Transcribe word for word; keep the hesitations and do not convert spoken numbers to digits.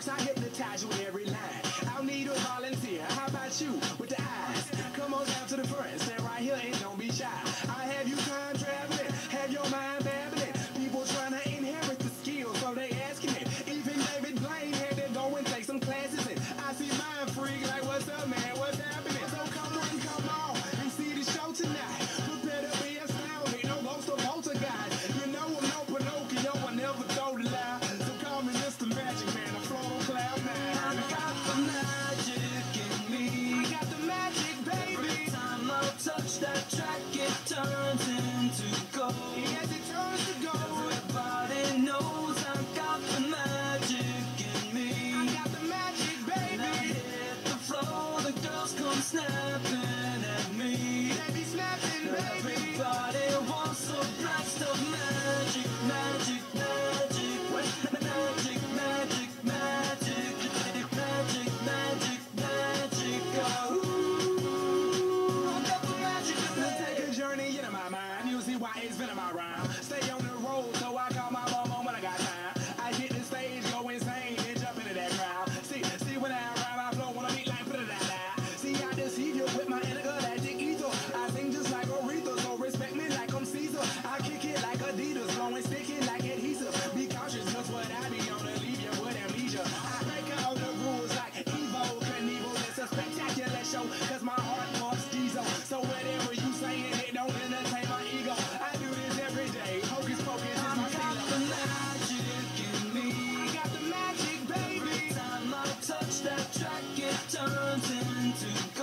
works, I hypnotize you with every line. I'll need a volunteer. How about you with the eyes? Come on down to the front, stand right here and don't be shy. I have you time traveling, have your mind babbling. People trying to inherit the skills, so they asking it. Even David Blaine had to go and take some classes in. I see mind freak like, what's up, man? What's happening? So come on, come on and see the show tonight. Prepare to be astounded, no ghost or poltergeist. You know I'm no Pinocchio, I never told a lie. So call me Mister Magic Man, I float on cloud nine. I got the magic in me. I got the magic, baby. Every time I touch that track, it turns into gold. Yes, it turns to gold. Everybody knows I got the magic in me. I got the magic, When I baby. hit the floor, the girls come snapping at me. They be snapping, baby. Everybody wants a blast of magic, magic, magic, magic, magic, magic, magic, magic, magic. Oh, I got the magic in me. Take a journey into my mind. You'll see why it's been in my rhyme. Stay on the road, so I call my mom when I got time. I hit the stage, go insane, and jump into that crowd. See, see when I rhyme, I flow when I beat like put it out loud. See, I deceive you with my intergalactic ether. I sing just like Aretha, so respect me like I'm Caesar. I kick it like Adidas, blowing sticky like adhesive. Be cautious, cause what I be on to leave you with amnesia. I break all the rules like Evo Knievel. It's a spectacular show, cause my heart pumps diesel. So whatever you saying, it don't entertain my ego. I do this every day. Hocus pocus is I my got the stilo. magic in me. I got the magic, baby. Every time I touch that track, it turns into gold.